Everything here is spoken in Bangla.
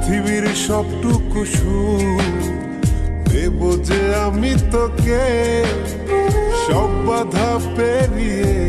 পৃথিবীর সবটুকু সুখ দেব যে আমি তোকে, সব বাধা পেরিয়ে